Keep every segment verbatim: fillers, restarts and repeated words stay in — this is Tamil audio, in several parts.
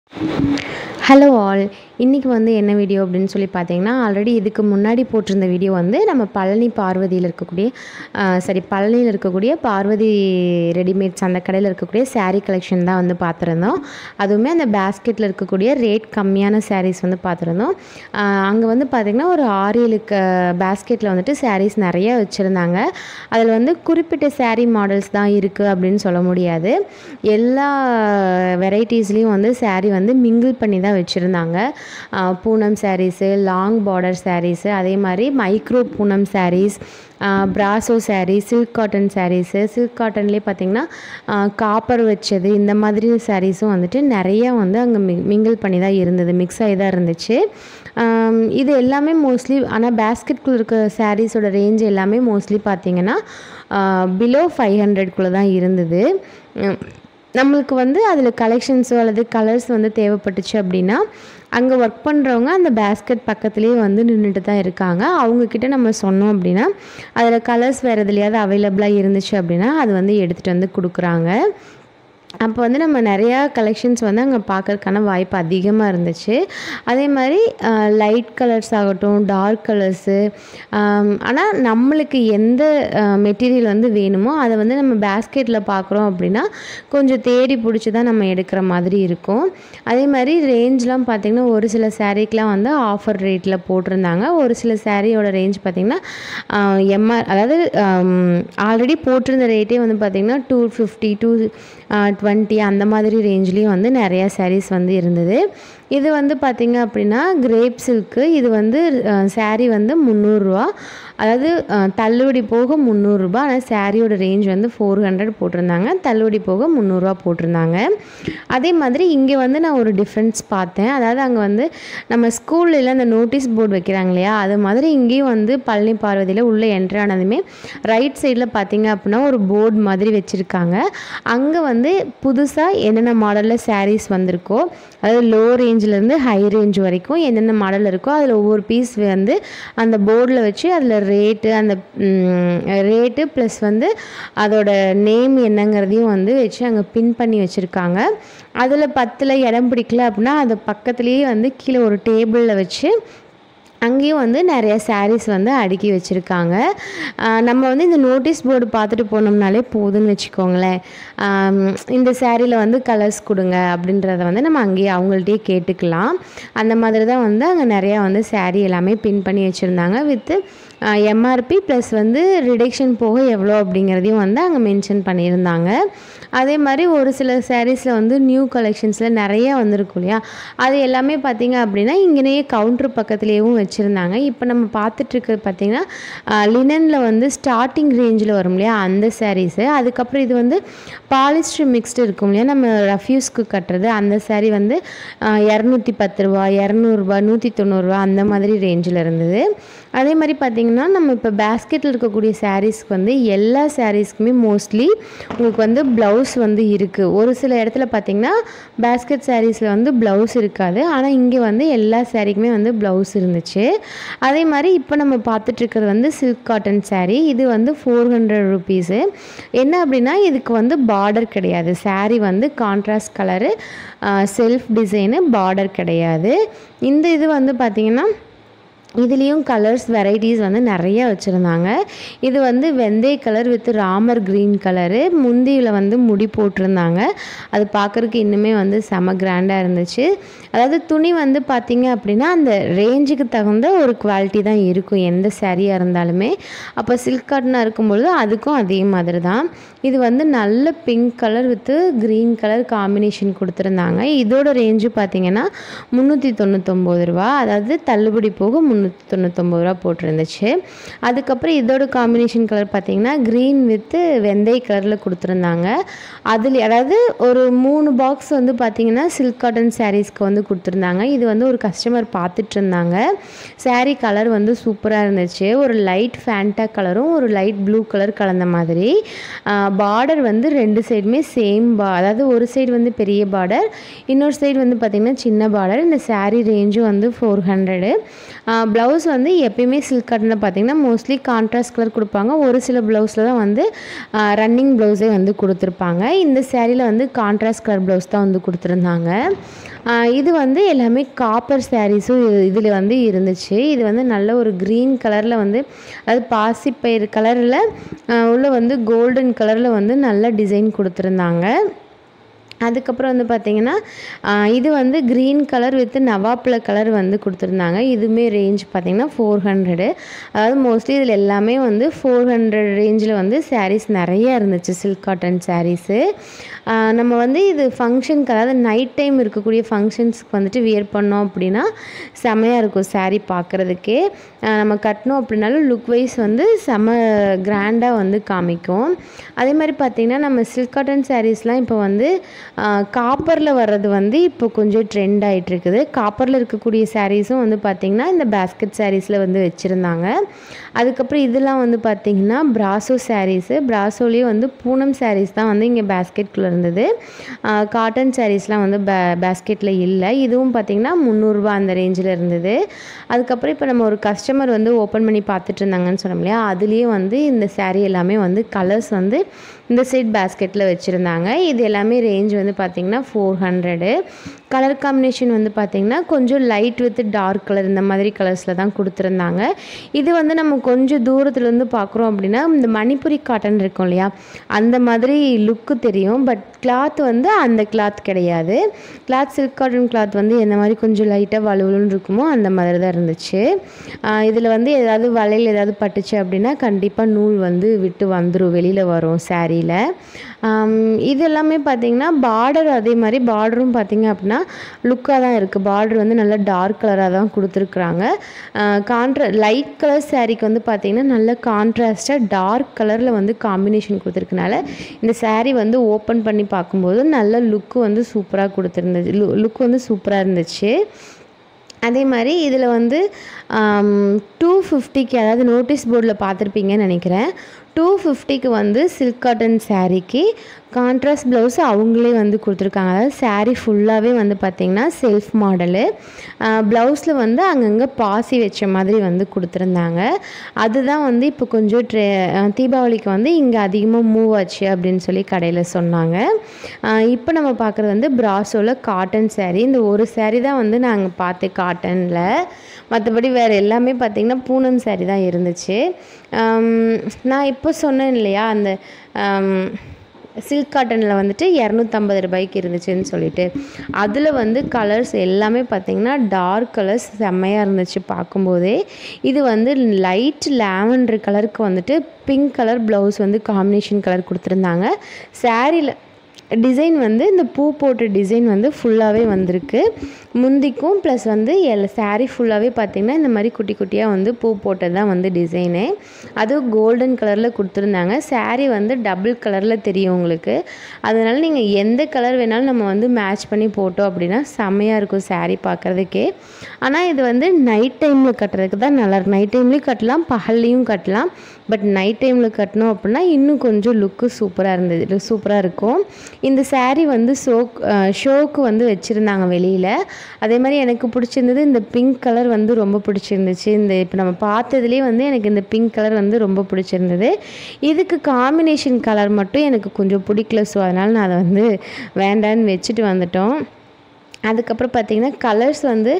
ஹலோ ஆல், இன்றைக்கி வந்து என்ன வீடியோ அப்படின்னு சொல்லி பார்த்தீங்கன்னா, ஆல்ரெடி இதுக்கு முன்னாடி போட்டிருந்த வீடியோ வந்து நம்ம பழனி பார்வதியில் இருக்கக்கூடிய சரி பழனியில் இருக்கக்கூடிய பார்வதி ரெடிமேட்ஸ் அந்த கடையில் இருக்கக்கூடிய சாரீ கலெக்ஷன் தான் வந்து பார்த்துருந்தோம். அதுவுமே அந்த பேஸ்கெட்டில் இருக்கக்கூடிய ரேட் கம்மியான சாரீஸ் வந்து பார்த்துருந்தோம். அங்கே வந்து பார்த்திங்கன்னா ஒரு ஆறு ஏழு க பேஸ்கெட்டில் வந்துட்டு சாரீஸ் நிறைய வச்சுருந்தாங்க. அதில் வந்து குறிப்பிட்ட சாரீ மாடல்ஸ் தான் இருக்குது அப்படின்னு சொல்ல முடியாது. எல்லா வெரைட்டிஸ்லேயும் வந்து சாரீ வந்து மிங்கிள் பண்ணி தான் வச்சுருந்தாங்க. பூனம் சாரீஸு, லாங் பார்டர் சாரீஸு, அதே மாதிரி micro Poonam saris, brasso sari, silk cotton saris, silk காட்டன்லேயே பார்த்திங்கன்னா காப்பர் வச்சது, இந்த மாதிரி சாரீஸும் வந்துட்டு நிறையா வந்து அங்கே மி மிங்கிள் பண்ணி தான் இருந்தது, மிக்ஸ் ஆகி தான் இருந்துச்சு. இது எல்லாமே மோஸ்ட்லி ஆனால் பேஸ்கெட்குள்ளே இருக்க சாரீஸோட ரேஞ்ச் எல்லாமே மோஸ்ட்லி பார்த்திங்கன்னா பிலோ ஃபைவ் ஹண்ட்ரட்குள்ளே தான் இருந்தது. நம்மளுக்கு வந்து அதில் கலெக்ஷன்ஸோ அல்லது கலர்ஸ் வந்து தேவைப்பட்டுச்சு அப்படின்னா அங்கே ஒர்க் பண்ணுறவங்க அந்த பேஸ்கெட் பக்கத்துலேயே வந்து நின்றுட்டு தான் இருக்காங்க. அவங்கக்கிட்ட நம்ம சொன்னோம் அப்படின்னா அதில் கலர்ஸ் வேறு எதுலையாவது அவைலபிளாக இருந்துச்சு அப்படின்னா அது வந்து எடுத்துகிட்டு வந்து கொடுக்குறாங்க. அப்போ வந்து நம்ம நிறையா கலெக்ஷன்ஸ் வந்து அங்கே பார்க்கறதுக்கான வாய்ப்பு அதிகமாக இருந்துச்சு. அதே மாதிரி லைட் கலர்ஸ் ஆகட்டும், டார்க் கலர்ஸு, ஆனால் நம்மளுக்கு எந்த மெட்டீரியல் வந்து வேணுமோ அதை வந்து நம்ம பேஸ்கெட்டில் பார்க்குறோம் அப்படின்னா கொஞ்சம் தேடி பிடிச்சி தான் நம்ம எடுக்கிற மாதிரி இருக்கும். அதே மாதிரி ரேஞ்செலாம் பார்த்திங்கன்னா ஒரு சில சாரீக்கெலாம் வந்து ஆஃபர் ரேட்டில் போட்டிருந்தாங்க. ஒரு சில சாரியோட ரேஞ்ச் பார்த்திங்கன்னா எம்ஆர் அதாவது ஆல்ரெடி போட்டிருந்த ரேட்டே வந்து பார்த்திங்கன்னா டூ ஃபிஃப்டி டூ டுவெண்ட்டி அந்த மாதிரி ரேஞ்ச்லேயும் வந்து நிறையா சாரீஸ் வந்து இருந்தது. இது வந்து பார்த்திங்க அப்படின்னா கிரேப் சில்க்கு. இது வந்து சாரீ வந்து முந்நூறுரூவா, அதாவது தள்ளுபடி போக முந்நூறுரூபா. ஆனால் சாரியோட ரேஞ்ச் வந்து ஃபோர் ஹண்ட்ரட் போட்டிருந்தாங்க, தள்ளுபடி போக முந்நூறுரூவா போட்டிருந்தாங்க. அதே மாதிரி இங்கே வந்து நான் ஒரு டிஃப்ரென்ஸ் பார்த்தேன். அதாவது அங்கே வந்து நம்ம ஸ்கூல்ல அந்த நோட்டீஸ் போர்டு வைக்கிறாங்க இல்லையா, அது மாதிரி இங்கேயும் வந்து பழனி பார்வதியில் உள்ளே என்ட்ரு ஆனதுமே ரைட் சைடில் பார்த்திங்க அப்படின்னா ஒரு போர்டு மாதிரி வச்சுருக்காங்க. அங்கே வந்து புதுசாக என்னென்ன மாடலில் சாரீஸ் வந்திருக்கோ, அதாவது லோ ரேஞ்சிலேருந்து ஹை ரேஞ்ச் வரைக்கும் என்னென்ன மாடல் இருக்கோ அதில் ஒவ்வொரு பீஸ் வந்து அந்த போர்டில் வச்சு அதில் ரேட்டு அந்த ரேட்டு ப்ளஸ் வந்து அதோட நேம் என்னங்கிறதையும் வந்து வச்சு அங்கே பின் பண்ணி வச்சுருக்காங்க. அதில் பத்தில் இடம் பிடிக்கல அப்படின்னா அது பக்கத்துலேயே வந்து கீழே ஒரு டேபிளில் வச்சு அங்கேயும் வந்து நிறைய சாரீஸ் வந்து அடுக்கி வச்சுருக்காங்க. நம்ம வந்து இந்த நோட்டீஸ் போர்டு பார்த்துட்டு போனோம்னாலே போதும்னு வச்சுக்கோங்களேன். இந்த சாரியில் வந்து கலர்ஸ் கொடுங்க அப்படின்றத வந்து நம்ம அங்கேயே அவங்கள்ட்டயே கேட்டுக்கலாம். அந்த மாதிரி தான் வந்து அங்கே நிறையா வந்து சாரீ எல்லாமே பின் பண்ணி வச்சுருந்தாங்க. வித்து எம்ஆர்பி ப்ளஸ் வந்து ரிடக்ஷன் போக எவ்வளோ அப்படிங்கிறதையும் வந்து அங்கே மென்ஷன் பண்ணியிருந்தாங்க. அதே மாதிரி ஒரு சில சாரீஸில் வந்து நியூ கலெக்ஷன்ஸில் நிறையா வந்திருக்கும் இல்லையா, அது எல்லாமே பார்த்திங்க அப்படின்னா இங்கேயே கவுண்ட்ரு பக்கத்துலேயும் வச்சுருந்தாங்க. இப்போ நம்ம பார்த்துட்ருக்கிறது பார்த்திங்கன்னா லினனில் வந்து ஸ்டார்டிங் ரேஞ்சில் வரும் இல்லையா அந்த சாரீஸு. அதுக்கப்புறம் இது வந்து பாலிஸ்டர் மிக்ஸ்டு இருக்கும் இல்லையா, நம்ம ரஃப்யூஸ்க்கு கட்டுறது, அந்த சாரீ வந்து இரநூத்தி பத்து ரூபா இரநூறுபா நூற்றி தொண்ணூறுரூவா அந்த மாதிரி ரேஞ்சில் இருந்தது. அதே மாதிரி பார்த்திங்கன்னா நம்ம இப்போ பேஸ்கெட்டில் இருக்கக்கூடிய சாரீஸ்க்கு வந்து எல்லா சாரீஸ்க்குமே மோஸ்ட்லி உங்களுக்கு வந்து ப்ளவுஸ் வந்து இருக்குது. ஒரு சில இடத்துல பார்த்திங்கன்னா பேஸ்கெட் சாரீஸில் வந்து ப்ளவுஸ் இருக்காது, ஆனால் இங்கே வந்து எல்லா சாரீக்குமே வந்து ப்ளவுஸ் இருந்துச்சு. அதே மாதிரி இப்போ நம்ம பார்த்துட்ருக்கிறது வந்து சில்க் காட்டன் சாரீ. இது வந்து ஃபோர் ஹண்ட்ரட் ருபீஸு. என்ன அப்படின்னா இதுக்கு வந்து பார்டர் கிடையாது. சாரீ வந்து contrast colour, self design, border கிடையாது. இந்த இது வந்து பார்த்திங்கன்னா இதுலேயும் கலர்ஸ் வெரைட்டிஸ் வந்து நிறையா வச்சுருந்தாங்க. இது வந்து வெந்தய colour with Ramar green colour, முந்தியில் வந்து முடி போட்டிருந்தாங்க. அது பார்க்குறதுக்கு இன்னுமே வந்து செம கிராண்டாக இருந்துச்சு. அதாவது துணி வந்து பார்த்திங்க அப்படின்னா அந்த ரேஞ்சுக்கு தகுந்த ஒரு குவாலிட்டி தான் இருக்கும் எந்த சாரியாக இருந்தாலுமே. அப்போ சில்க் காட்டனாக இருக்கும்பொழுது அதுக்கும் அதே மாதிரி தான். இது வந்து நல்ல pink colour with green colour combination கொடுத்துருந்தாங்க. இதோட ரேஞ்சு பார்த்திங்கன்னா முந்நூற்றி தொண்ணூத்தொம்பது ரூபா, அதாவது தள்ளுபடி போக முந்நூற்றி தொண்ணூத்தொம்பது ரூபா போட்டிருந்துச்சு. அதுக்கப்புறம் இதோட காம்பினேஷன் கலர் பார்த்திங்கன்னா க்ரீன் வித்து வெந்தய கலரில் கொடுத்துருந்தாங்க. அதில் அதாவது ஒரு மூணு பாக்ஸ் வந்து பார்த்திங்கன்னா சில்க் காட்டன் சாரீஸ்க்கு வந்து கொடுத்துருந்தாங்க. இது வந்து ஒரு கஸ்டமர் பார்த்துட்டு இருந்தாங்க. சாரீ கலர் வந்து சூப்பராக இருந்துச்சு. ஒரு லைட் ஃபேண்டா கலரும் ஒரு லைட் ப்ளூ கலர் கலந்த மாதிரி. பார்டர் வந்து ரெண்டு சைடுமே சேம் பா அதாவது ஒரு சைடு வந்து பெரிய பார்டர், இன்னொரு சைடு வந்து பார்த்திங்கன்னா சின்ன பார்டர். இந்த சாரீ ரேஞ்சும் வந்து ஃபோர் ஹண்ட்ரடு. ப்ளவுஸ் வந்து எப்பயுமே சில்க் காட்டனில் பார்த்திங்கன்னா மோஸ்ட்லி கான்ட்ராஸ்ட் கலர் கொடுப்பாங்க. ஒரு சில ப்ளவுஸில் தான் வந்து ரன்னிங் ப்ளவுஸே வந்து கொடுத்துருப்பாங்க. இந்த சாரியில் வந்து கான்ட்ராஸ்ட் கலர் ப்ளவுஸ் தான் வந்து கொடுத்துருந்தாங்க. இது வந்து எல்லாமே காப்பர் சாரீஸும் இதில் வந்து இருந்துச்சு. இது வந்து நல்ல ஒரு க்ரீன் கலரில் வந்து அதாவது பாசிப்பயிறு கலரில் உள்ள வந்து கோல்டன் கலரில் வந்து நல்ல டிசைன் கொடுத்துருந்தாங்க. அதுக்கப்புறம் வந்து பார்த்திங்கன்னா இது வந்து க்ரீன் கலர் வித் நவாப்பில் கலர் வந்து கொடுத்துருந்தாங்க. இதுவுமே ரேஞ்ச் பார்த்திங்கன்னா ஃபோர் ஹண்ட்ரடு. அதாவது மோஸ்ட்லி இதில் எல்லாமே வந்து ஃபோர் ஹண்ட்ரட் ரேஞ்சில் வந்து சாரீஸ் நிறையா இருந்துச்சு, சில்க் காட்டன் சாரீஸு. நம்ம வந்து இது ஃபங்க்ஷனுக்கு, அதாவது நைட் டைம் இருக்கக்கூடிய ஃபங்க்ஷன்ஸ்க்கு வந்துட்டு வியர் பண்ணோம் அப்படின்னா செமையாக இருக்கும் சாரீ பார்க்குறதுக்கே. நம்ம கட்டினோம் அப்படின்னாலும் லுக் வைஸ் வந்து செம கிராண்டாக வந்து காமிக்கும். அதே மாதிரி பார்த்திங்கன்னா நம்ம சில்க் காட்டன் சாரீஸ்லாம் இப்போ வந்து காப்பரில் வர்றது வந்து இப்போ கொஞ்சம் ட்ரெண்ட் ஆகிட்டு இருக்குது. காப்பரில் இருக்கக்கூடிய சாரீஸும் வந்து பார்த்திங்கன்னா இந்த பேஸ்கெட் சாரீஸில் வந்து வச்சுருந்தாங்க. அதுக்கப்புறம் இதெல்லாம் வந்து பார்த்திங்கன்னா பிராசோ சாரீஸு. பிராசோலேயே வந்து பூனம் சாரீஸ் தான் வந்து இங்கே பேஸ்கெட்டில் இருந்தது. காட்டன் சாரீஸ்லாம் வந்து பே பேஸ்கெட்டில் இல்லை. இதுவும் பார்த்திங்கன்னா முந்நூறுரூவா அந்த ரேஞ்சில் இருந்தது. அதுக்கப்புறம் இப்போ நம்ம ஒரு கஸ்டமர் வந்து ஓப்பன் பண்ணி பார்த்துட்டு இருந்தாங்கன்னு சொன்னோம் இல்லையா, அதுலேயே வந்து இந்த சாரீ எல்லாமே வந்து கலர்ஸ் வந்து இந்த சைட் பேஸ்கெட்டில் வச்சுருந்தாங்க. இது எல்லாமே ரேஞ்ச் வந்து பார்த்திங்கன்னா ஃபோர் ஹண்ட்ரடு. கலர் காம்பினேஷன் வந்து பார்த்திங்கன்னா கொஞ்சம் லைட் வித் டார்க் கலர் இந்த மாதிரி கலர்ஸில் தான் கொடுத்துருந்தாங்க. இது வந்து நம்ம கொஞ்சம் தூரத்துலேருந்து பார்க்குறோம் அப்படின்னா இந்த மணிப்புரி காட்டன் இருக்கும் இல்லையா, அந்த மாதிரி லுக்கு தெரியும். பட் கிளாத் வந்து அந்த கிளாத் கிடையாது. கிளாத் சில்க் காட்டன் கிளாத் வந்து எந்த மாதிரி கொஞ்சம் லைட்டாக வலுவலுன்னு இருக்குமோ அந்த மாதிரி தான் இருந்துச்சு. இதில் வந்து ஏதாவது வளையல் ஏதாவது பட்டுச்சு அப்படின்னா கண்டிப்பாக நூல் வந்து விட்டு வந்துடும், வெளியில் வரும் சாரியில். இது எல்லாமே பார்த்திங்கன்னா பார்டர், அதே மாதிரி பார்டரும் பார்த்திங்க அப்படின்னா லுக்காக தான் இருக்குது. பார்டர் வந்து நல்லா டார்க் கலராக தான் கொடுத்துருக்குறாங்க. கான்ட்ரா லைட் கலர் சாரீக்கு வந்து பார்த்திங்கன்னா நல்ல கான்ட்ராஸ்ட்டாக டார்க் கலரில் வந்து காம்பினேஷன் கொடுத்துருக்கனால இந்த சாரீ வந்து ஓப்பன் பண்ணி பார்க்கும்போது நல்ல லுக்கு வந்து சூப்பராக கொடுத்துருந்துச்சு. லு லுக் வந்து சூப்பராக இருந்துச்சு. அதே மாதிரி இதில் வந்து டூ ஃபிஃப்டிக்கு, அதாவது நோட்டீஸ் போர்டில் பார்த்துருப்பீங்கன்னு நினைக்கிறேன், டூ ஃபிஃப்டிக்கு வந்து சில்க் காட்டன் சாரீக்கு கான்ட்ராஸ்ட் ப்ளவுஸ் அவங்களே வந்து கொடுத்துருக்காங்க. அதாவது சாரீ ஃபுல்லாகவே வந்து பார்த்திங்கன்னா செல்ஃப் மாடலு. ப்ளவுஸில் வந்து அங்கங்கே பாசி வச்ச மாதிரி வந்து கொடுத்துருந்தாங்க. அதுதான் வந்து இப்போ கொஞ்சம் ட்ரெ தீபாவளிக்கு வந்து இங்கே அதிகமாக மூவ் ஆச்சு அப்படின்னு சொல்லி கடையில் சொன்னாங்க. இப்போ நம்ம பார்க்குறது வந்து பிராசோவில் காட்டன் சாரீ. இந்த ஒரு சாரீ தான் வந்து நாங்கள் பார்த்து காட்டனில், மற்றபடி வேறு எல்லாமே பார்த்திங்கன்னா பூனம் சாரீ தான் இருந்துச்சு. நான் இப்போ சொன்னேன் இல்லையா, அந்த சில்க் காட்டனில் வந்துட்டு இரநூத்தம்பது ரூபாய்க்கு இருந்துச்சுன்னு சொல்லிட்டு, அதில் வந்து கலர்ஸ் எல்லாமே பார்த்திங்கன்னா டார்க் கலர்ஸ் செம்மையாக இருந்துச்சு பார்க்கும்போதே. இது வந்து லைட் லாவெண்டர் கலருக்கு வந்துட்டு பிங்க் கலர் ப்ளவுஸ் வந்து காம்பினேஷன் கலர் கொடுத்துருந்தாங்க. சாரியில் டிசைன் வந்து இந்த பூ போட்ட டிசைன் வந்து ஃபுல்லாகவே வந்திருக்கு. முந்திக்கும் ப்ளஸ் வந்து எல் சாரீ ஃபுல்லாகவே பார்த்திங்கன்னா இந்த மாதிரி குட்டி குட்டியாக வந்து பூ போட்டது தான் வந்து டிசைனு. அதுவும் கோல்டன் கலரில் கொடுத்துருந்தாங்க. சாரீ வந்து டபுள் கலரில் தெரியும் உங்களுக்கு. அதனால் நீங்கள் எந்த கலர் வேணாலும் நம்ம வந்து மேட்ச் பண்ணி போட்டோம் அப்படின்னா செம்மையாக இருக்கும் சாரீ பார்க்குறதுக்கே. ஆனால் இது வந்து நைட் டைமில் கட்டுறதுக்கு தான் நல்லாயிருக்கும். நைட் டைம்லேயும் கட்டலாம், பகல்லையும் கட்டலாம். பட் நைட் டைமில் கட்டினோம் அப்படின்னா இன்னும் கொஞ்சம் லுக்கு சூப்பராக இருந்தது, சூப்பராக இருக்கும். இந்த சாரீ வந்து ஷோக் ஷோக்கு வந்து வச்சுருந்தாங்க வெளியில். அதே மாதிரி எனக்கு பிடிச்சிருந்தது இந்த பிங்க் கலர் வந்து ரொம்ப பிடிச்சிருந்துச்சு. இந்த இப்போ நம்ம பார்த்ததுலேயே வந்து எனக்கு இந்த பிங்க் கலர் வந்து ரொம்ப பிடிச்சிருந்தது. இதுக்கு காம்பினேஷன் கலர் மட்டும் எனக்கு கொஞ்சம் பிடிக்கல. ஸோ அதனால் நான் அதை வந்து வேண்டான்னு வச்சுட்டு வந்துட்டோம். அதுக்கப்புறம் பார்த்திங்கன்னா கலர்ஸ் வந்து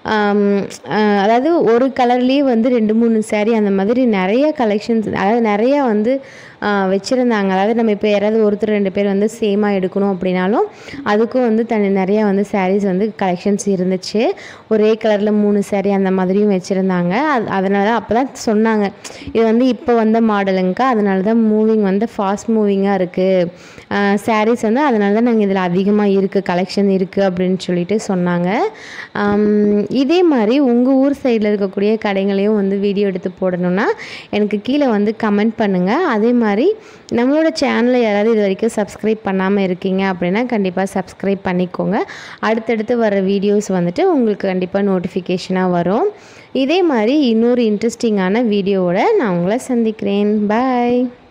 அதாவது ஒரு கலர்லேயே வந்து ரெண்டு மூணு சாரீ அந்த மாதிரி நிறைய கலெக்ஷன்ஸ், அதாவது நிறையா வந்து வச்சுருந்தாங்க. அதாவது நம்ம இப்போ யாராவது ஒருத்தர் ரெண்டு பேர் வந்து சேமாக எடுக்கணும் அப்படின்னாலும் அதுக்கும் வந்து தனி நிறையா வந்து சாரீஸ் வந்து கலெக்ஷன்ஸ் இருந்துச்சு. ஒரே கலரில் மூணு சாரீ அந்த மாதிரியும் வச்சுருந்தாங்க. அது அதனால தான் அப்போ தான் சொன்னாங்க, இது வந்து இப்போ வந்த மாடலுங்கக்கா, அதனால தான் மூவிங் வந்து ஃபாஸ்ட் மூவிங்காக இருக்குது சாரீஸ் வந்து, அதனால தான் நாங்கள் இதில் அதிகமாக இருக்குது, கலெக்ஷன் இருக்குது அப்படின்னு சொல்லிட்டு சொன்னாங்க. இதே மாதிரி உங்கள் ஊர் சைடில் இருக்கக்கூடிய கடைகளையும் வந்து வீடியோ எடுத்து போடணுன்னா எனக்கு கீழே வந்து கமெண்ட் பண்ணுங்கள். அதே மாதிரி நம்மளோட சேனலை யாராவது இது வரைக்கும் சப்ஸ்கிரைப் பண்ணாமல் இருக்கீங்க அப்படின்னா கண்டிப்பாக சப்ஸ்கிரைப் பண்ணிக்கோங்க. அடுத்தடுத்து வர வீடியோஸ் வந்துட்டு உங்களுக்கு கண்டிப்பாக நோட்டிஃபிகேஷனாக வரும். இதே மாதிரி இன்னொரு இன்ட்ரெஸ்டிங்கான வீடியோவோட நான் உங்களை சந்திக்கிறேன். பாய்.